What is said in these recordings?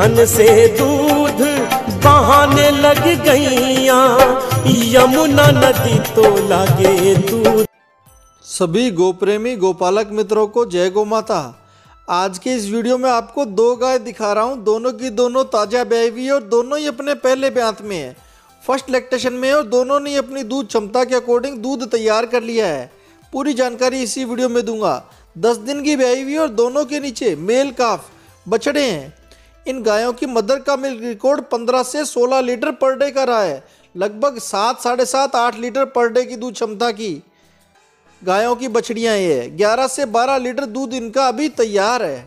थन से दूध बहाने लग गईया, यमुना नदी तो लागे दूध। सभी गोप्रेमी गोपालक मित्रों को जय गौ माता। आज के इस वीडियो में आपको दो गाय दिखा रहा हूं, दोनों की दोनों ताज़ा ब्याई हुई है और दोनों ही अपने पहले ब्यांत में है, फर्स्ट लैक्टेशन में है और दोनों ने अपनी दूध क्षमता के अकॉर्डिंग दूध तैयार कर लिया है। पूरी जानकारी इसी वीडियो में दूंगा। 10 दिन की ब्याई हुई और दोनों के नीचे मेल काफ बछड़े हैं। इन गायों की मदर का मिल्क रिकॉर्ड 15 से 16 लीटर पर डे का रहा है। लगभग 7, 7.5, 8 लीटर पर डे की दूध क्षमता की गायों की बछड़ियां ये है। 11 से 12 लीटर दूध इनका अभी तैयार है।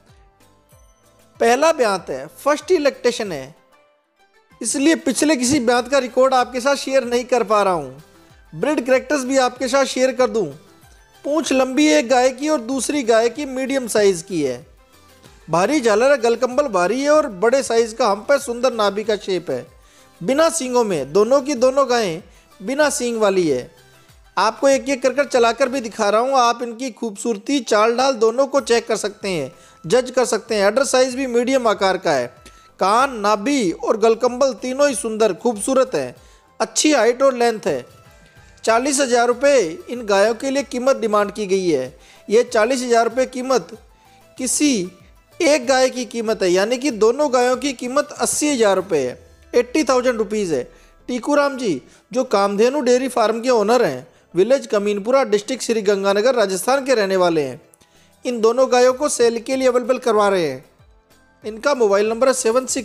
पहला ब्यांत है, फर्स्ट ही लैक्टेशन है, इसलिए पिछले किसी ब्यांत का रिकॉर्ड आपके साथ शेयर नहीं कर पा रहा हूं। ब्रीड कैरेक्टर्स भी आपके साथ शेयर कर दूं। पूंछ लंबी है गाय की और दूसरी गाय की मीडियम साइज की है। भारी झालर है, गलकंबल भारी है और बड़े साइज का हम्प है, सुंदर नाभि का शेप है। बिना सींगों में दोनों की दोनों गायें बिना सींग वाली है। आपको एक एक कर चलाकर भी दिखा रहा हूँ। आप इनकी खूबसूरती, चाल ढाल दोनों को चेक कर सकते हैं, जज कर सकते हैं। एडर साइज भी मीडियम आकार का है। कान, नाभि और गलकंबल तीनों ही सुंदर खूबसूरत है। अच्छी हाइट और लेंथ है। 40,000 रुपये इन गायों के लिए कीमत डिमांड की गई है। ये 40,000 रुपये कीमत किसी एक गाय की कीमत है, यानी कि दोनों गायों की कीमत 80,000 रुपये है, 80,000 रुपीज़ है। टीकूराम जी जो कामधेनु डेयरी फार्म के ओनर हैं, विलेज कमीनपुरा, डिस्ट्रिक्ट श्री गंगानगर, राजस्थान के रहने वाले हैं। इन दोनों गायों को सेल के लिए अवेलेबल करवा रहे हैं। इनका मोबाइल नंबर है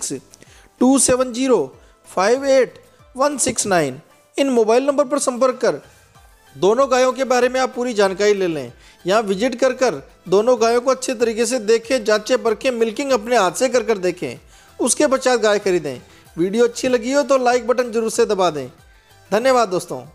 7627058169। इन मोबाइल नंबर पर संपर्क कर दोनों गायों के बारे में आप पूरी जानकारी ले लें। यहाँ विजिट कर दोनों गायों को अच्छे तरीके से देखें, जांचें परखें, मिल्किंग अपने हाथ से कर देखें, उसके पश्चात गाय खरीदें। वीडियो अच्छी लगी हो तो लाइक बटन जरूर से दबा दें। धन्यवाद दोस्तों।